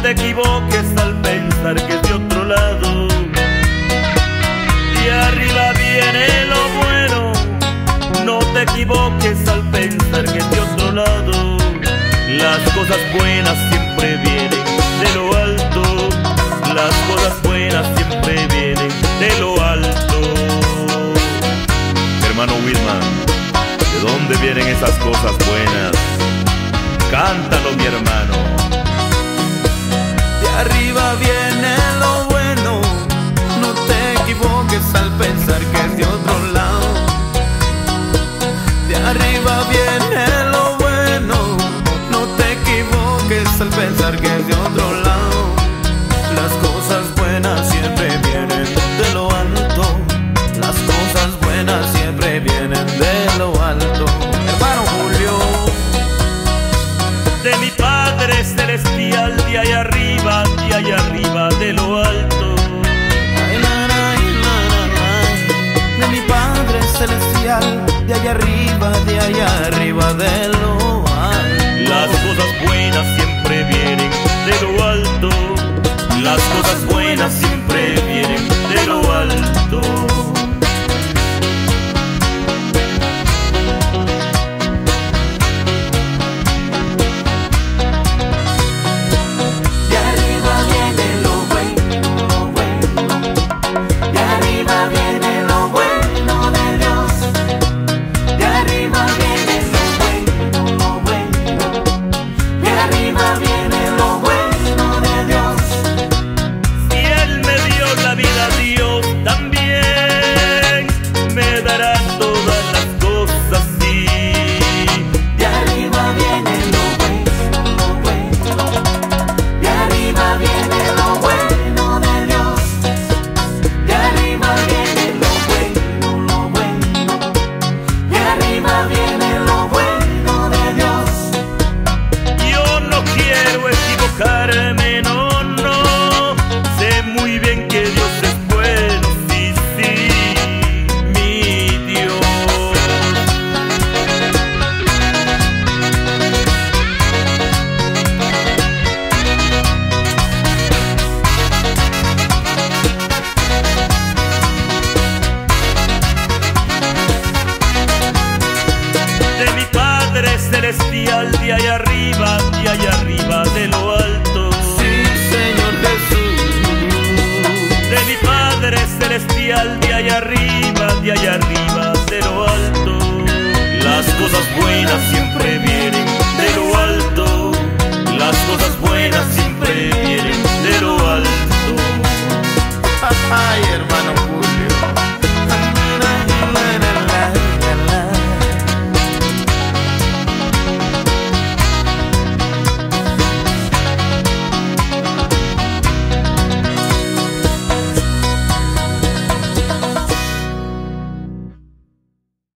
te equivoques al pensar que es de otro lado. De arriba viene lo bueno, no te equivoques al pensar que es de otro lado. Las cosas buenas siempre vienen de lo alto, las cosas buenas siempre vienen de lo alto. Hermano Wilman, ¿de dónde vienen esas cosas buenas? Cántalo, mi hermano. De arriba viene lo bueno, no te equivoques al pensar que es de otro lado. De arriba viene lo bueno, no te equivoques al pensar que es de otro lado. Las cosas buenas siempre vienen de lo alto, las cosas buenas siempre vienen de lo alto. Hermano Julio, de mi Padre Celestial, de allá arriba, de lo alto. ay, na, na, de mi Padre Celestial, de allá arriba de lo alto. Las cosas buenas siempre vienen de lo alto, las cosas buenas siempre vienen de lo alto. No, no, sé muy bien que Dios es bueno, sí, sí, mi Dios. De mi Padre Celestial, de allá arriba, de lo alto. Sí, Señor Jesús. De mi Padre Celestial, de allá arriba, de lo alto. Las cosas buenas siempre